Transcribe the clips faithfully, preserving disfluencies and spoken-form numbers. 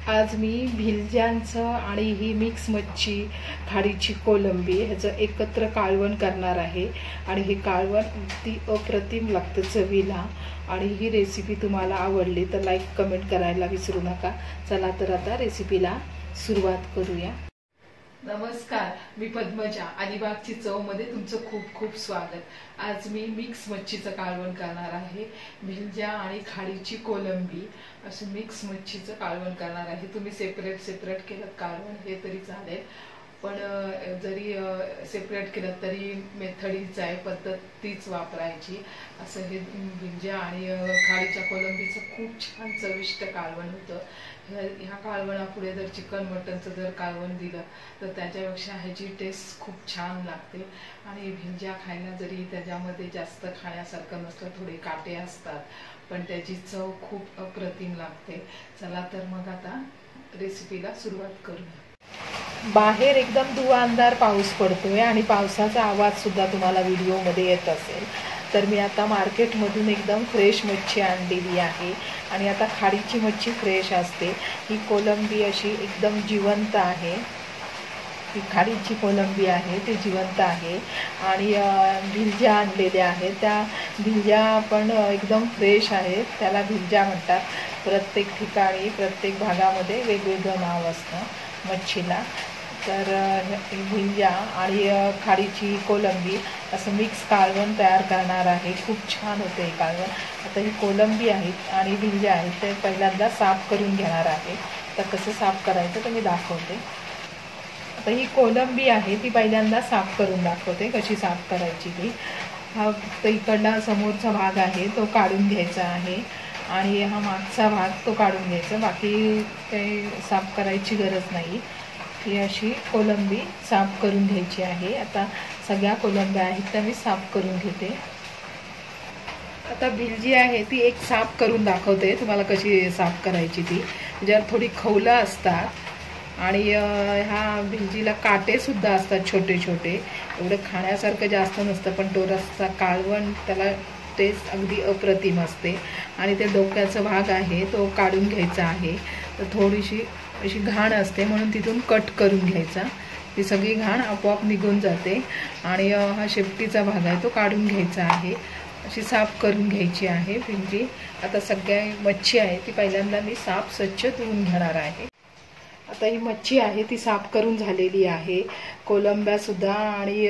आज मी भिलज्यांचं आणि ही मिक्स मच्छी खाडीची कोलंबी ह्याचं एकत्र कालवण करणार आहे आणि हे कालवण अगदी अप्रतिम लागतं चवीला। आणि ही रेसिपी तुम्हाला आवडली तर लाईक कमेंट करायला विसरू नका। चला तर आता रेसिपीला सुरुवात करूया। नमस्कार, मी पद्मजा, अलिबागची चव मध्ये तुमचं खूप खूप स्वागत। आज मी मिक्स मच्छीचं कालवण करणार आहे। भिलज्या आणि खाडीची कोलंबी असे मिक्स मच्छीचं कालवण करणार आहे। तुम्ही सेपरेट सेपरेट केलं कालवण हे तरी चालेल, पण जरी सेपरेट केलं तरी मेथड हीच आहे, पद्धत तीच वापरायची। असं हे भिलज्या आणि खाडीच्या कोलंबीचं खूप छान चविष्ट कालवण होतं। ह्या कालवणापुढे जर चिकन मटनचं जर कालवण दिलं तर त्याच्यापेक्षा ह्याची टेस्ट खूप छान लागते। आणि भिलज्या खायला जरी त्याच्यामध्ये जास्त खाण्यासारखं नसलं, थोडे काटे असतात, पण त्याची चव खूप अप्रतिम लागते। चला तर मग आता रेसिपीला सुरुवात करूया। बाहेर एकदम धुवांधार पाऊस पडतोय आणि पावसाचा आवाज सुद्धा तुम्हाला व्हिडिओमध्ये येत असेल। तर मी आता मार्केटमधून एकदम फ्रेश मच्छी आणलेली आहे आणि आता खाडीची मच्छी फ्रेश असते। ही कोलंबी अशी एकदम जिवंत आहे, ही खाडीची कोलंबी आहे ती जिवंत आहे। आणि भिलज्या आणलेल्या आहेत, त्या भिलज्या पण एकदम फ्रेश आहेत, त्याला भिलज्या म्हणतात। प्रत्येक ठिकाणी प्रत्येक भागामध्ये वेगवेगळं नाव असतं मच्छीला। तर भिलज्या आणि खाडीची कोलंबी असं मिक्स कालवण तयार करणार आहे। खूप छान होते हे कालवण। आता ही कोलंबी आहेत आणि भिलज्या आहेत ते पहिल्यांदा साफ करून घेणार आहे। तर कसं साफ करायचं तर मी दाखवते। आता ही कोलंबी आहे ती पहिल्यांदा साफ करून दाखवते कशी साफ करायची ती। हा इकडला समोरचा भाग आहे तो काढून घ्यायचा आहे आणि हा मागचा भाग तो काढून घ्यायचा, बाकी काही साफ करायची गरज नाही। ही अशी कोलंबी साफ करून घ्यायची आहे। आता सगळ्या कोलंब्या आहेत त्या मी साफ करून घेते। आता भिलजी आहे ती एक साफ करून दाखवते तुम्हाला कशी साफ करायची ती। ज्यात थोडी खवलं असतात आणि ह्या भिलजीला काटे सुद्धा असतात छोटे छोटे, एवढं खाण्यासारखं जास्त नसतं, पण तो रस्सा कालवण त्याला टेस्ट अगदी अप्रतिम असते। आणि ते डोक्याचा भाग आहे तो काढून घ्यायचा आहे। तर थोडीशी अशी घाण असते म्हणून तिथून कट करून घ्यायचा, ती सगळी घाण आपोआप निघून जाते। आणि हा शेपटीचा भाग आहे तो काढून घ्यायचा आहे, अशी साफ करून घ्यायची आहे भिलजी। आता सगळ्या मच्छी आहे ती पहिल्यांदा मी साफ स्वच्छ धुवून घेणार आहे। आता ही मच्छी आहे ती साफ करून झालेली आहे, कोलंब्या सुद्धा आणि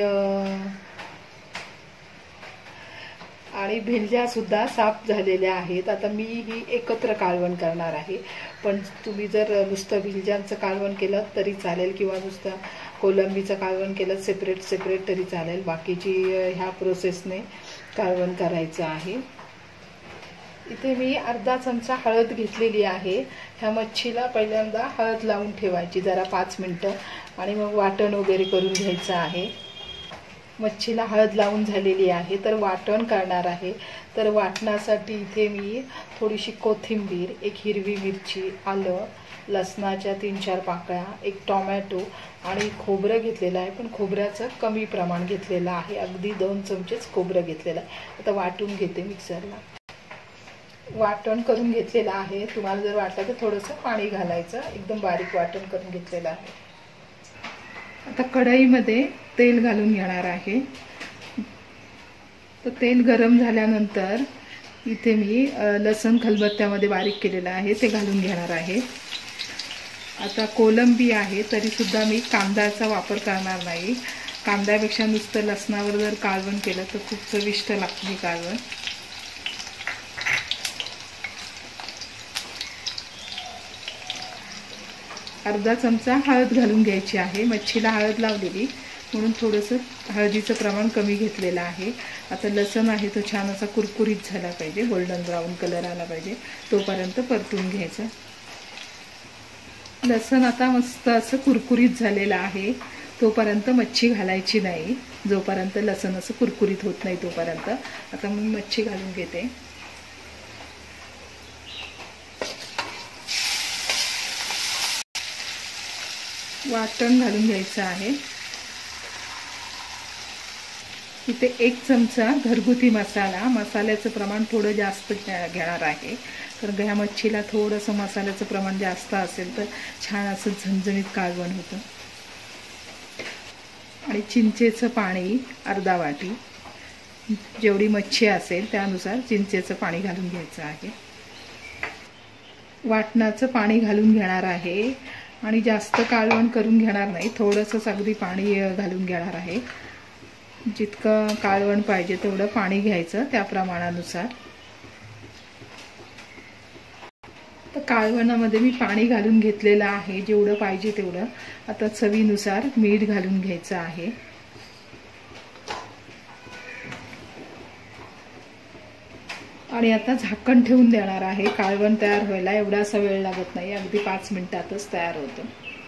आणि भिलज्या सुद्धा साफ झालेल्या आहेत। आता मी ही एकत्र कालवण करणार आहे, पण तुम्ही जर नुसतं भिलज्यांचं कालवण केलं तरी चालेल किंवा नुसतं कोलंबीचं कालवण केलं सेपरेट सेपरेट तरी चालेल। बाकीची ह्या प्रोसेसने कालवण करायचं आहे। इथे मी अर्धा चमचा हळद घेतलेली आहे। ह्या मच्छीला पहिल्यांदा हळद लावून ठेवायची जरा पाच मिनटं आणि मग वाटण वगैरे करून घ्यायचं आहे। मच्छीला हळद लावून झालेली आहे, तर वाटण करणार आहे। तर वाटणासाठी इथे मी थोडीशी कोथिंबीर, एक हिरवी मिरची, आलं, लसणाच्या तीन चार पाकळ्या, एक टोमॅटो आणि खोबरं घेतलेलं आहे, पण खोबऱ्याचं कमी प्रमाण घेतलेलं आहे, अगदी दोन चमचेच खोबरं घेतलेलं आहे। आता वाटून घेते मिक्सरला। वाटण करून घेतलेलं आहे, तुम्हाला जर वाटलं तर थोडंसं पाणी घालायचं, एकदम बारीक वाटण करून घेतलेलं आहे। आता कढईमध्ये तेल घालून घेणार आहे। तर तेल गरम झाल्यानंतर इथे मी लसूण खलबत्त्यामध्ये बारीक केलेलं आहे ते घालून घेणार आहे। आता कोलंबी आहे तरी सुद्धा मी कांद्याचा वापर करणार नाही, कांद्यापेक्षा नुसतं लसणावर जर कालवण केलं तर खूप चविष्ट लागते कालवण। अर्धा चमचा हळद घालून घ्यायची आहे, मच्छीला हळद लावलेली म्हणून थोडंसं हळदीचं प्रमाण कमी घेतलेलं आहे। आता लसूण आहे तो छान असा कुरकुरीत झाला पाहिजे, गोल्डन ब्राऊन कलर आला पाहिजे, तोपर्यंत परतून घ्यायचं। लसूण आता मस्त असं कुरकुरीत झालेलं आहे, तोपर्यंत मच्छी घालायची नाही, जोपर्यंत लसूण असं कुरकुरीत होत नाही तोपर्यंत। आता मी मच्छी घालून घेते। वाटण घालून घ्यायचं आहे। इथे एक चमचा घरगुती मसाला, मसाल्याचं प्रमाण थोडं जास्त घेणार आहे कारण ह्या मच्छीला थोडंसं मसाल्याचं प्रमाण जास्त असेल तर छान असं झणझणीत कालवण होतं. आणि चिंचेचं पाणी अर्धा वाटी, जेवढी मच्छी असेल त्यानुसार चिंचेचं पाणी घालून घ्यायचं आहे. वाटणाचं पाणी घालून घेणार आहे आणि जास्त कालवण करून घेणार नाही, थोडंसंच अगदी पाणी घालून घेणार आहे. जितकं कालवण पाहिजे तेवढं पाणी घ्यायचं त्या प्रमाणानुसार. तर कालवणामध्ये मी पाणी घालून घेतलेलं आहे जेवढं पाहिजे तेवढं. आता चवीनुसार मीठ घालून घ्यायचं आहे. आणि आता झाकण ठेवून देणार आहे. कालवण तयार व्हायला एवढा असा वेळ लागत नाही, अगदी पाच मिनिटातच तयार होतं.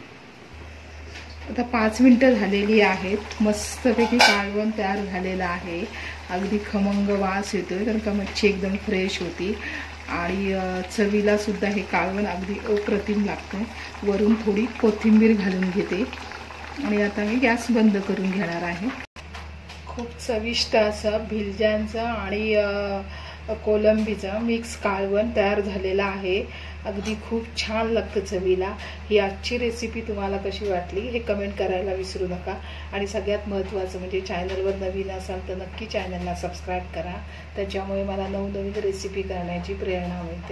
आता पाच मिनिटं झालेली आहेत. मस्तपैकी कालवण तयार झालेलं आहे. अगदी खमंग वास येतोय कारण का मच्छी एकदम फ्रेश होती आणि चवीला सुद्धा हे कालवण अगदी अप्रतिम लागतं. वरून थोडी कोथिंबीर घालून घेते आणि आता मी गॅस बंद करून घेणार आहे. खूप चविष्ट असं भिलज्यांचं आणि कोलंबीचं मिक्स कालवण तयार झालेलं आहे. अगदी खूप छान लागतं चवीला. ही आजची रेसिपी तुम्हाला कशी वाटली हे कमेंट करायला विसरू नका. आणि सगळ्यात महत्त्वाचं म्हणजे चॅनलवर नवीन असाल तर नक्की चॅनलला सबस्क्राईब करा. त्याच्यामुळे मला नवनवीन रेसिपी करण्याची प्रेरणा मिळते.